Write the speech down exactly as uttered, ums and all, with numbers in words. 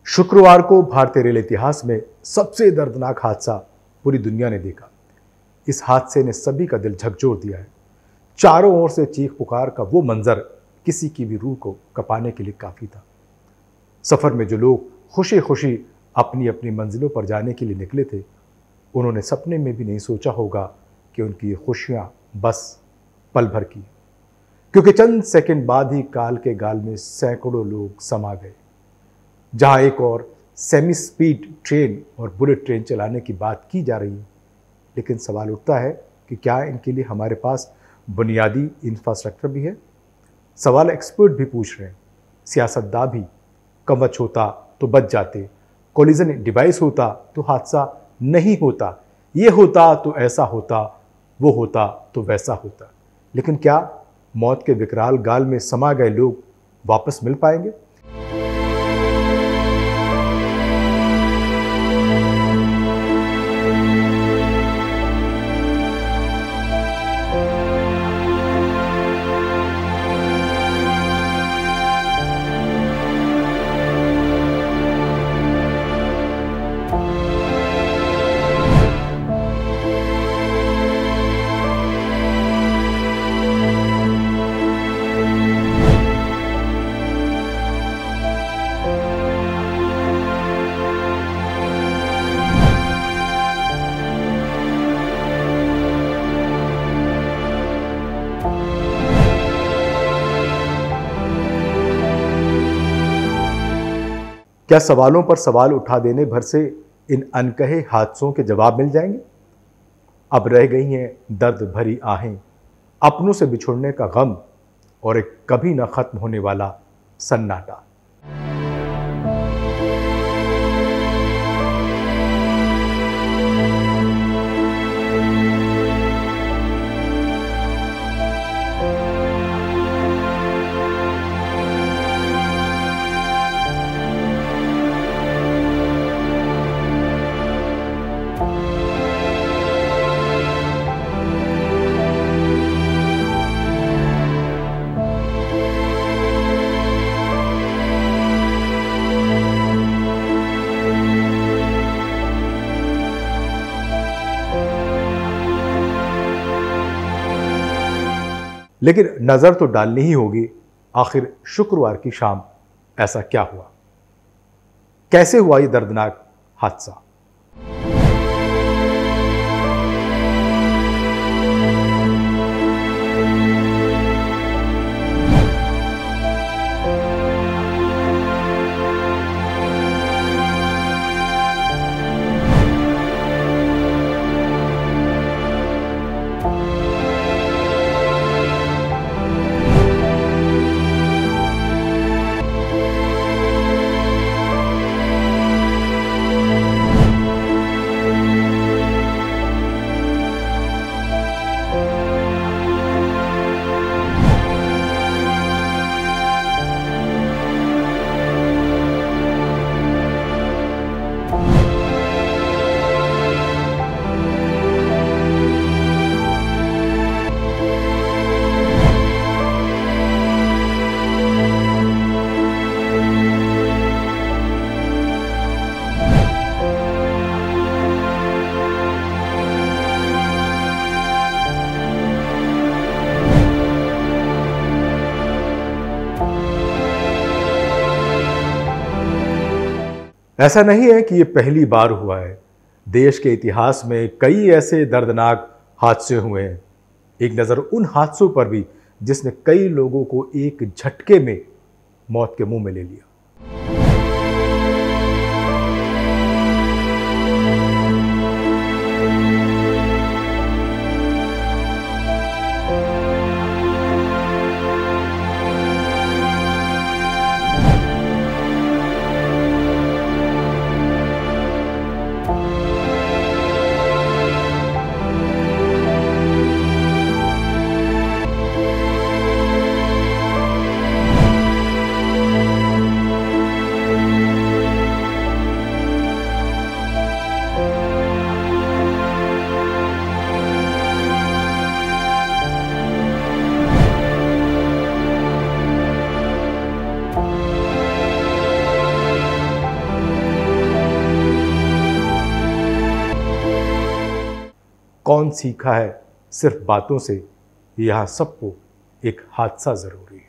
शुक्रवार को भारतीय रेल इतिहास में सबसे दर्दनाक हादसा पूरी दुनिया ने देखा। इस हादसे ने सभी का दिल झकझोर दिया है। चारों ओर से चीख पुकार का वो मंजर किसी की भी रूह को कपाने के लिए काफी था। सफर में जो लोग खुशी खुशी अपनी अपनी मंजिलों पर जाने के लिए निकले थे, उन्होंने सपने में भी नहीं सोचा होगा कि उनकी ये खुशियां बस पल भर की, क्योंकि चंद सेकंड बाद ही काल के गाल में सैकड़ों लोग समा गए। जहां एक और सेमी स्पीड ट्रेन और बुलेट ट्रेन चलाने की बात की जा रही है, लेकिन सवाल उठता है कि क्या इनके लिए हमारे पास बुनियादी इंफ्रास्ट्रक्चर भी है। सवाल एक्सपर्ट भी पूछ रहे हैं, सियासतदान भी। कवच होता तो बच जाते, कोलिजन डिवाइस होता तो हादसा नहीं होता, ये होता तो ऐसा होता, वो होता तो वैसा होता। लेकिन क्या मौत के विकराल गाल में समा गए लोग वापस मिल पाएंगे? क्या सवालों पर सवाल उठा देने भर से इन अनकहे हादसों के जवाब मिल जाएंगे? अब रह गई हैं दर्द भरी आहें, अपनों से बिछुड़ने का गम और एक कभी न खत्म होने वाला सन्नाटा। लेकिन नजर तो डालनी ही होगी, आखिर शुक्रवार की शाम ऐसा क्या हुआ? कैसे हुआ ये दर्दनाक हादसा? ऐसा नहीं है कि ये पहली बार हुआ है। देश के इतिहास में कई ऐसे दर्दनाक हादसे हुए हैं। एक नज़र उन हादसों पर भी जिसने कई लोगों को एक झटके में मौत के मुंह में ले लिया। कौन सीखा है सिर्फ बातों से, यहाँ सबको एक हादसा ज़रूरी है।